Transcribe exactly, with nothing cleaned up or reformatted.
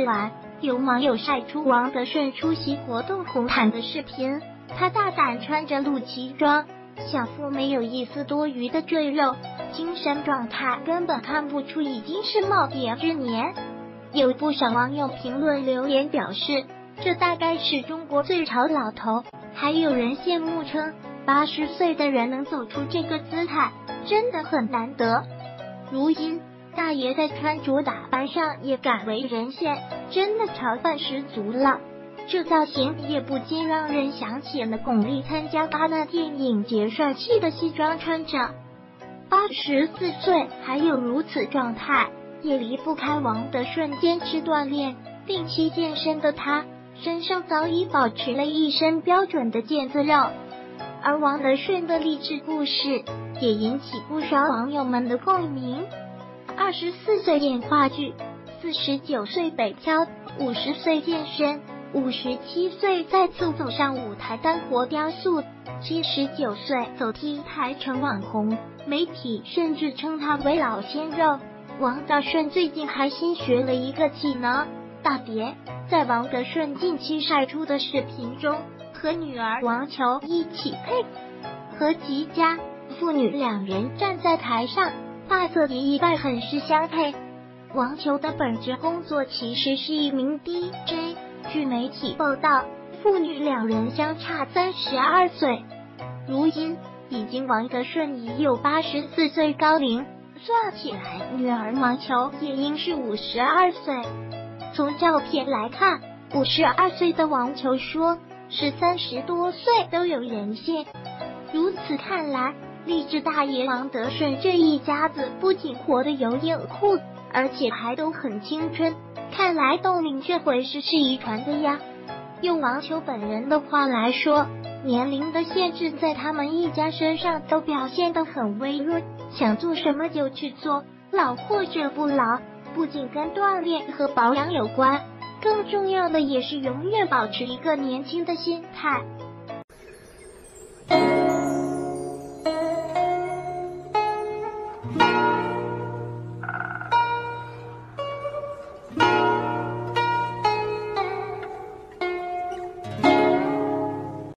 晚，有网友晒出王德顺出席活动红毯的视频，他大胆穿着露脐装，小腹没有一丝多余的赘肉，精神状态根本看不出已经是耄耋之年。有不少网友评论留言表示，这大概是中国最潮老头，还有人羡慕称八十岁的人能走出这个姿态真的很难得。如今大爷在穿着打扮上也敢为人先，真的潮范十足了。这造型也不禁让人想起了巩俐参加戛纳电影节帅气的西装穿着。八十四岁还有如此状态，也离不开王德顺坚持锻炼、定期健身的他，身上早已保持了一身标准的腱子肉。而王德顺的励志故事也引起不少网友们的共鸣。二十四岁演话剧，四十九岁北漂，五十岁健身，五十七岁再次走上舞台当活雕塑，七十九岁走 T 台成网红，媒体甚至称他为老鲜肉。王德顺最近还新学了一个技能，打碟。在王德顺近期晒出的视频中，和女儿王球一起配合极佳，父女两人站在台上，发色也意外很是相配。王球的本职工作其实是一名 D J， 据媒体报道，父女两人相差三十二岁。如今已经王德顺已有八十四岁高龄，算起来女儿王球也应是五十二岁。从照片来看，五十二岁的王球说是三十多岁都有人信。如此看来，励志大爷王德顺这一家子不仅活得有影酷，而且还都很青春，看来冻龄这回事是遗传的呀。用王球本人的话来说，年龄的限制在他们一家身上都表现得很微弱，想做什么就去做，老或者不老，不仅跟锻炼和保养有关，更重要的也是永远保持一个年轻的心态。